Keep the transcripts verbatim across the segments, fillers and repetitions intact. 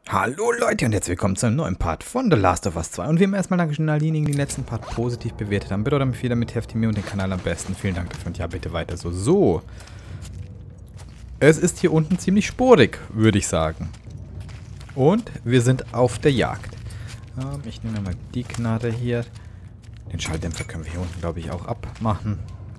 Hallo Leute und herzlich willkommen zu einem neuen Part von The Last of Us zwei. Und wie immer erstmal Dankeschön an diejenigen, die den letzten Part positiv bewertet haben. Bitte oder mich wieder mit heftig mir und den Kanal am besten. Vielen Dank dafür und ja, bitte weiter so. So. Es ist hier unten ziemlich sporig, würde ich sagen. Und wir sind auf der Jagd. Ähm, ich nehme mal die Knarre hier. Den Schalldämpfer können wir hier unten, glaube ich, auch abmachen.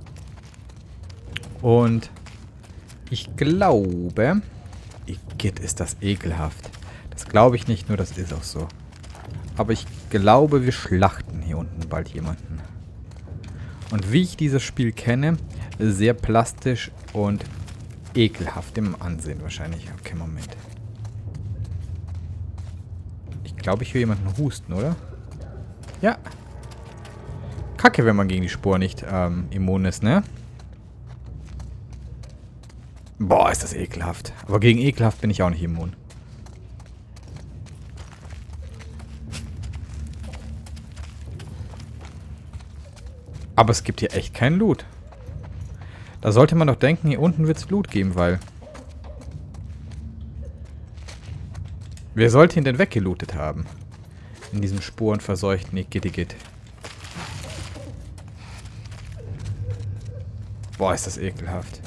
Und ich glaube... Igitt, ist das ekelhaft. Das glaube ich nicht, nur das ist auch so. Aber ich glaube, wir schlachten hier unten bald jemanden. Und wie ich dieses Spiel kenne, sehr plastisch und ekelhaft im Ansehen wahrscheinlich. Okay, Moment. Ich glaube, ich höre jemanden husten, oder? Ja. Kacke, wenn man gegen die Spur nicht ähm, immun ist, ne? Boah, ist das ekelhaft. Aber gegen ekelhaft bin ich auch nicht immun. Aber es gibt hier echt keinen Loot. Da sollte man doch denken, hier unten wird es Loot geben, weil... Wer sollte ihn denn weggelootet haben? In diesem spurenverseuchten Igitt. Boah, ist das ekelhaft.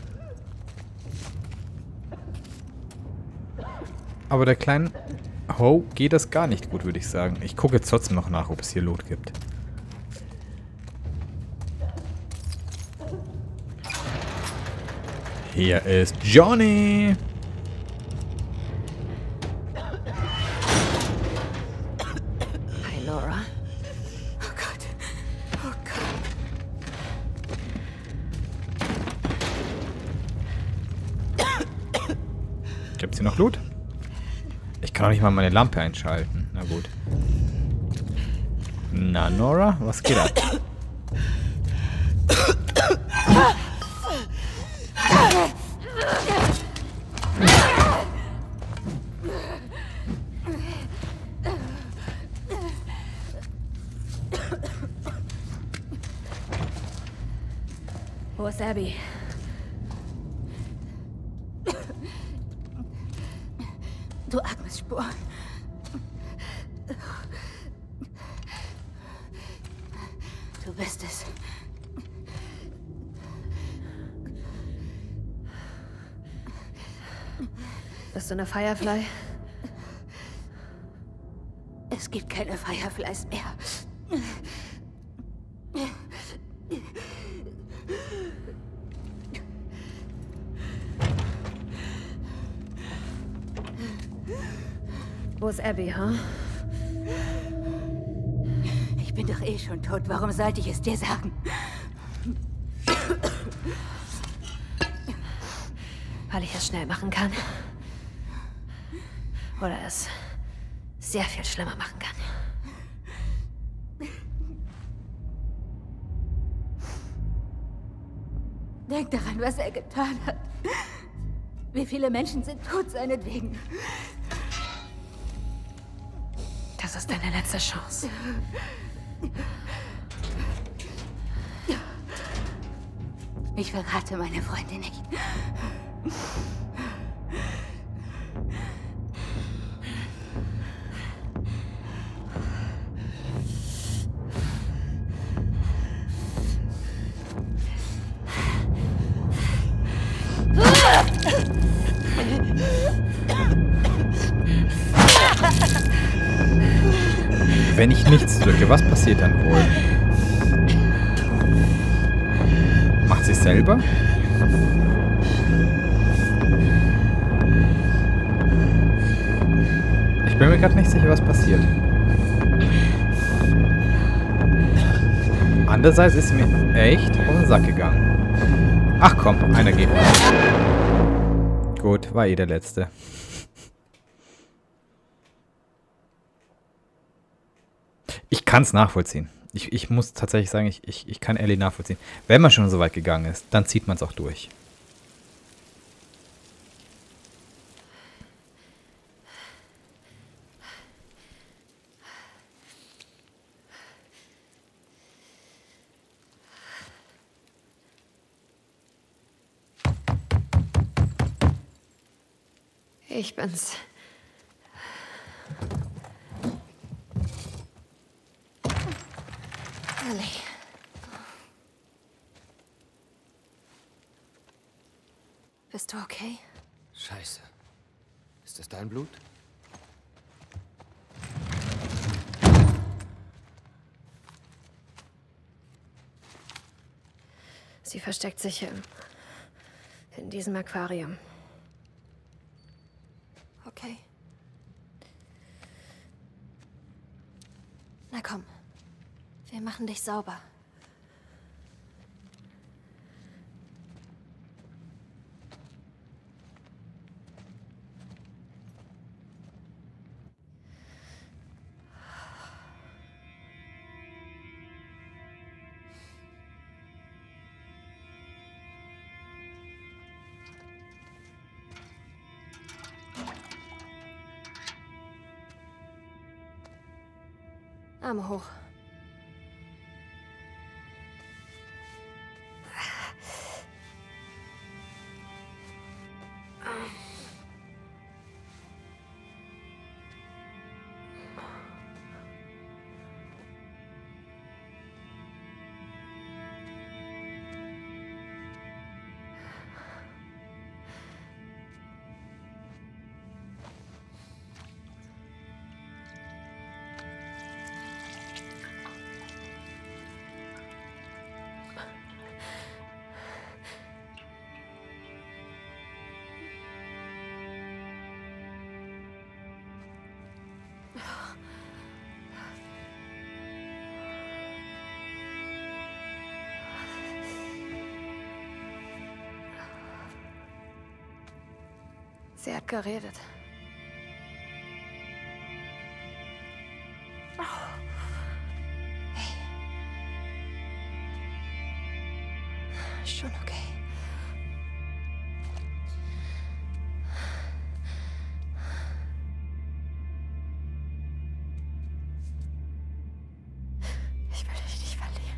Aber der kleinen Ho geht das gar nicht gut, würde ich sagen. Ich gucke jetzt trotzdem noch nach, ob es hier Loot gibt. Hier ist Johnny. Hi, Laura. Oh Gott. Oh Gott. Gibt's hier noch Loot? Ich kann auch nicht mal meine Lampe einschalten. Na gut. Na, Nora, was geht ab? Wo ist Abby? Du Agnes-Spur. Du bist es. Bist du eine Firefly? Es gibt keine Fireflies mehr. Wo ist Abby, ha? Huh? Ich bin doch eh schon tot. Warum sollte ich es dir sagen? Weil ich es schnell machen kann. Oder es sehr viel schlimmer machen kann. Denk daran, was er getan hat. Wie viele Menschen sind tot seinetwegen. Das ist deine letzte Chance. Ich verrate meine Freunde nicht. Wenn ich nichts drücke, was passiert dann wohl? Macht sie selber? Ich bin mir gerade nicht sicher, was passiert. Andererseits ist sie mir echt auf den Sack gegangen. Ach komm, einer geht. Gut, war eh der letzte. Ich kann es nachvollziehen. Ich, ich muss tatsächlich sagen, ich, ich, ich kann Ellie nachvollziehen. Wenn man schon so weit gegangen ist, dann zieht man es auch durch. Ich bin's. Ellie. Bist du okay? Scheiße. Ist das dein Blut? Sie versteckt sich im, in diesem Aquarium. Okay. Na komm. Wir machen dich sauber. Arme hoch. Sie hat geredet. Oh. Hey. Schon okay. Ich will dich nicht verlieren.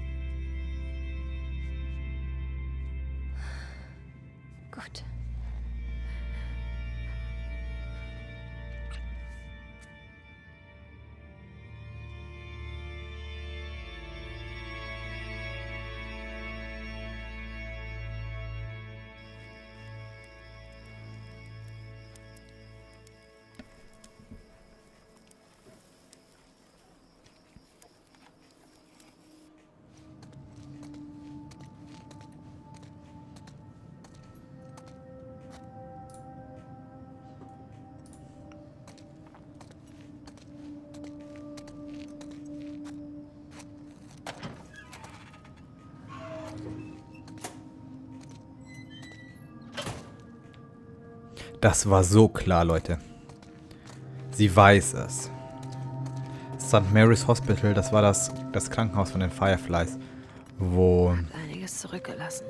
Gut. Das war so klar, Leute. Sie weiß es. Sankt Mary's Hospital, das war das, das Krankenhaus von den Fireflies, wo... Hat einiges zurückgelassen.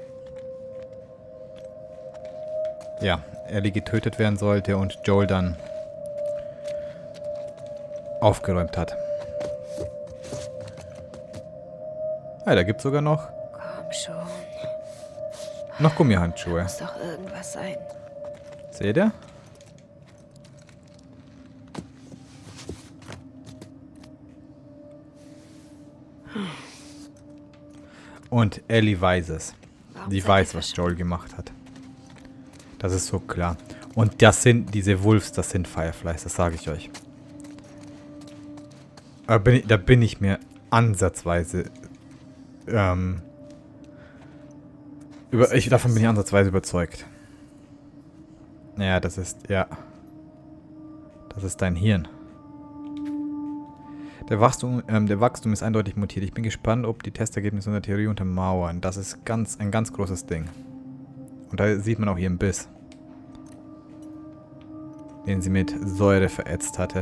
Ja, Ellie getötet werden sollte und Joel dann aufgeräumt hat. Ah, da gibt es sogar noch... Komm schon. Noch Gummihandschuhe. Muss doch irgendwas sein. Seht ihr? Und Ellie weiß es. Sie weiß, was Joel gemacht hat. Das ist so klar. Und das sind, diese Wolves, das sind Fireflies, das sage ich euch. Da bin ich, da bin ich mir ansatzweise ähm, über, ich, davon bin ich ansatzweise überzeugt. Ja, das ist, ja. Das ist dein Hirn. Der Wachstum, ähm, der Wachstum ist eindeutig mutiert. Ich bin gespannt, ob die Testergebnisse unserer Theorie untermauern. Das ist ganz, ein ganz großes Ding. Und da sieht man auch ihren Biss. Den sie mit Säure verätzt hatte.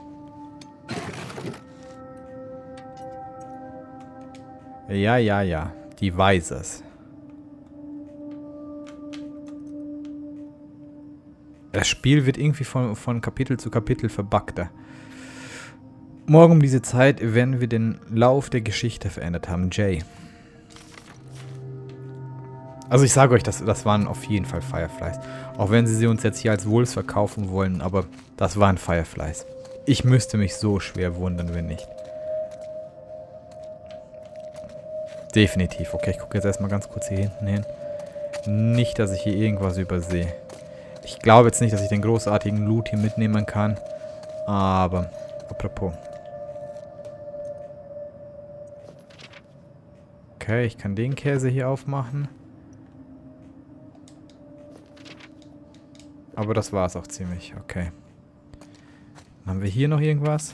Ja, ja, ja. Die weiß es. Das Spiel wird irgendwie von, von Kapitel zu Kapitel verbuggter. Morgen um diese Zeit werden wir den Lauf der Geschichte verändert haben. Jay. Also ich sage euch, das, das waren auf jeden Fall Fireflies. Auch wenn sie sie uns jetzt hier als Wolves verkaufen wollen, aber das waren Fireflies. Ich müsste mich so schwer wundern, wenn nicht. Definitiv. Okay, ich gucke jetzt erstmal ganz kurz hier hinten hin. Nicht, dass ich hier irgendwas übersehe. Ich glaube jetzt nicht, dass ich den großartigen Loot hier mitnehmen kann. Aber, apropos. Okay, ich kann den Käse hier aufmachen. Aber das war es auch ziemlich. Okay. Dann haben wir hier noch irgendwas.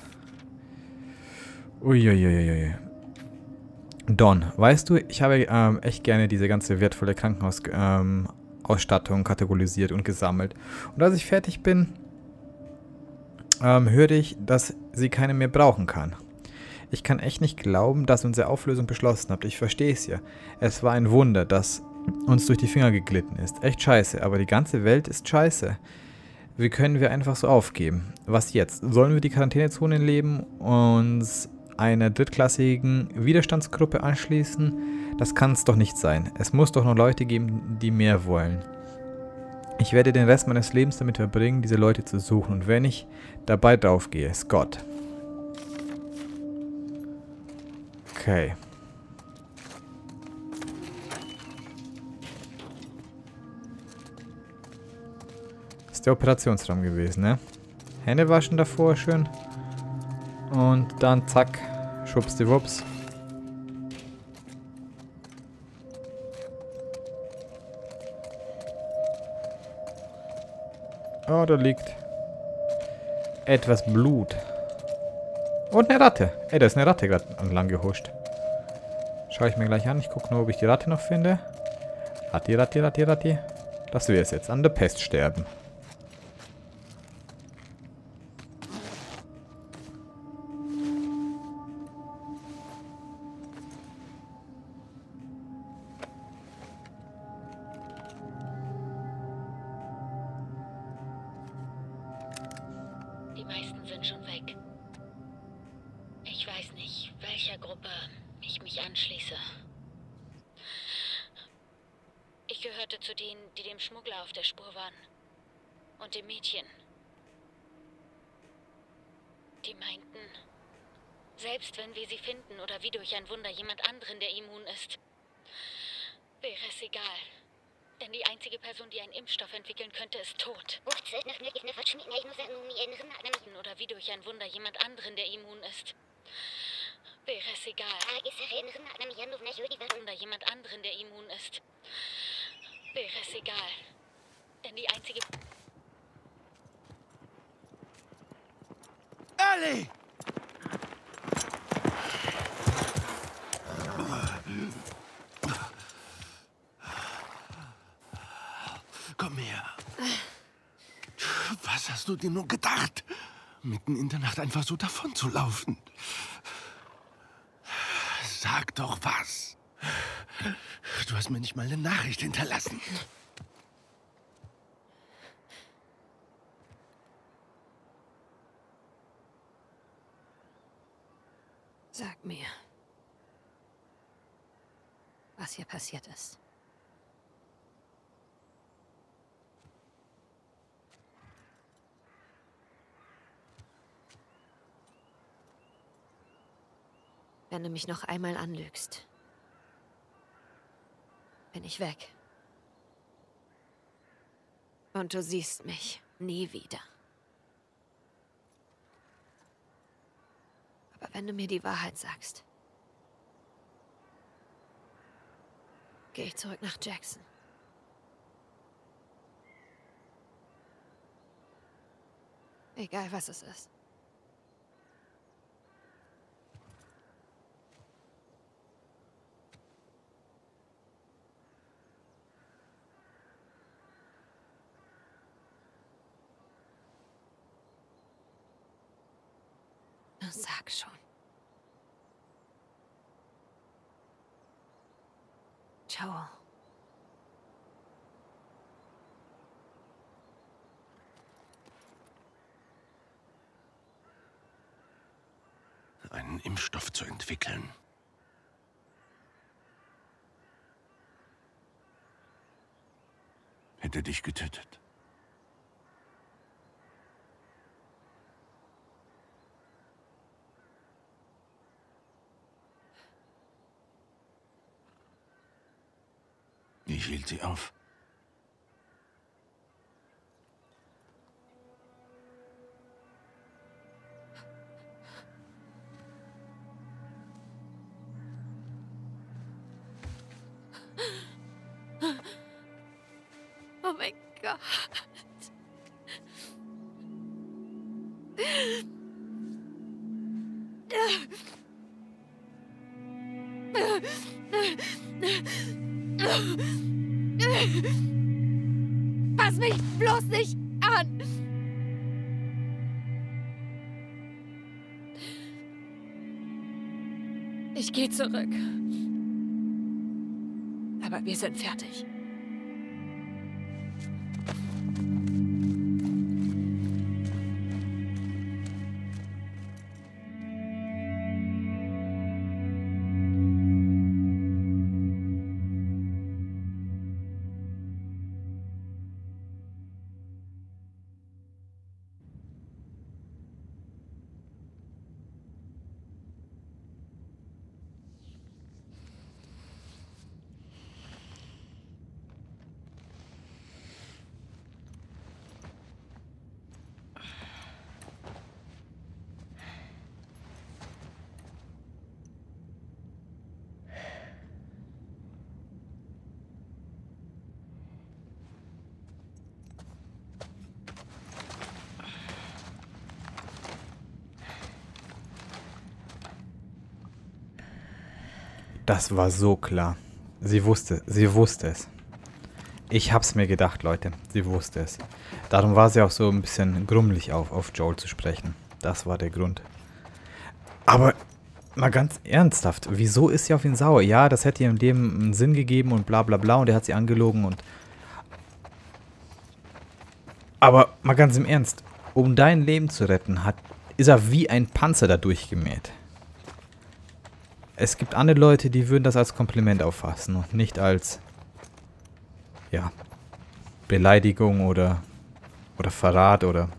Uiuiuiui. Don, weißt du, ich habe ähm, echt gerne diese ganze wertvolle Krankenhausausstattung ähm, kategorisiert und gesammelt. Und als ich fertig bin, ähm, höre ich, dass sie keine mehr brauchen kann. Ich kann echt nicht glauben, dass ihr unsere Auflösung beschlossen habt. Ich verstehe es ja. Es war ein Wunder, dass uns durch die Finger geglitten ist. Echt scheiße, aber die ganze Welt ist scheiße. Wie können wir einfach so aufgeben? Was jetzt? Sollen wir die Quarantänezone leben, uns einer drittklassigen Widerstandsgruppe anschließen? Das kann es doch nicht sein. Es muss doch noch Leute geben, die mehr wollen. Ich werde den Rest meines Lebens damit verbringen, diese Leute zu suchen. Und wenn ich dabei draufgehe, Scott. Okay. Das ist der Operationsraum gewesen, ne? Hände waschen davor schön. Und dann zack, schwuppsdiwupps. Oh, da liegt etwas Blut. Und eine Ratte. Ey, da ist eine Ratte gerade entlang gehuscht. Schaue ich mir gleich an. Ich gucke nur, ob ich die Ratte noch finde. Ratti, Ratti, Ratti, Ratti. Das wäre es jetzt. An der Pest sterben. Die meisten sind schon weg. Ich weiß nicht, welcher Gruppe ich mich anschließe. Ich gehörte zu denen, die dem Schmuggler auf der Spur waren. Und dem Mädchen. Die meinten, selbst wenn wir sie finden oder wie durch ein Wunder jemand anderen, der immun ist, wäre es egal. Denn die einzige Person, die einen Impfstoff entwickeln könnte, ist tot. Oder wie durch ein Wunder jemand anderen, der immun ist. Wäre es egal. Oder jemand anderen, der immun ist. Wäre es egal. Denn die einzige... Ali! Komm her. Was hast du dir nur gedacht? Mitten in der Nacht einfach so davon zu laufen? Sag doch was. Du hast mir nicht mal eine Nachricht hinterlassen. Sag mir, was hier passiert ist. Wenn du mich noch einmal anlügst, bin ich weg. Und du siehst mich nie wieder. Aber wenn du mir die Wahrheit sagst, gehe ich zurück nach Jackson. Egal, was es ist. Sag schon. Ciao. Einen Impfstoff zu entwickeln. Hätte dich getötet. Ich hielt sie auf. Oh mein Gott. Pass mich bloß nicht an! Ich gehe zurück. Aber wir sind fertig. Das war so klar. Sie wusste, sie wusste es. Ich hab's mir gedacht, Leute. Sie wusste es. Darum war sie auch so ein bisschen grummelig auf, auf Joel zu sprechen. Das war der Grund. Aber mal ganz ernsthaft, wieso ist sie auf ihn sauer? Ja, das hätte ihrem Leben einen Sinn gegeben und bla bla bla und er hat sie angelogen und... Aber mal ganz im Ernst, um dein Leben zu retten, hat, ist er wie ein Panzer da durchgemäht. Es gibt andere Leute, die würden das als Kompliment auffassen und nicht als, ja, Beleidigung oder, oder Verrat oder...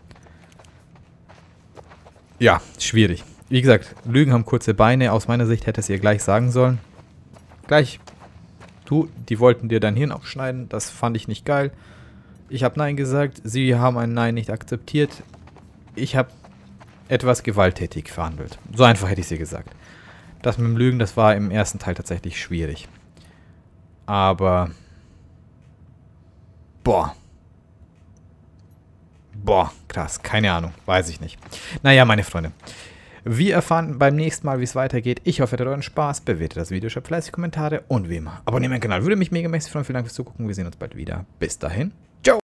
Ja, schwierig. Wie gesagt, Lügen haben kurze Beine. Aus meiner Sicht hätte es ihr gleich sagen sollen. Gleich, du, die wollten dir dein Hirn aufschneiden. Das fand ich nicht geil. Ich habe Nein gesagt. Sie haben ein Nein nicht akzeptiert. Ich habe etwas gewalttätig verhandelt. So einfach hätte ich sie gesagt. Das mit dem Lügen, das war im ersten Teil tatsächlich schwierig. Aber... Boah. Boah, krass. Keine Ahnung. Weiß ich nicht. Naja, meine Freunde. Wir erfahren beim nächsten Mal, wie es weitergeht. Ich hoffe, ihr hattet euren Spaß. Bewertet das Video, schreibt fleißig Kommentare und wie immer. Abonniert meinen Kanal. Würde mich mega mäßig freuen. Vielen Dank fürs Zugucken. Wir sehen uns bald wieder. Bis dahin.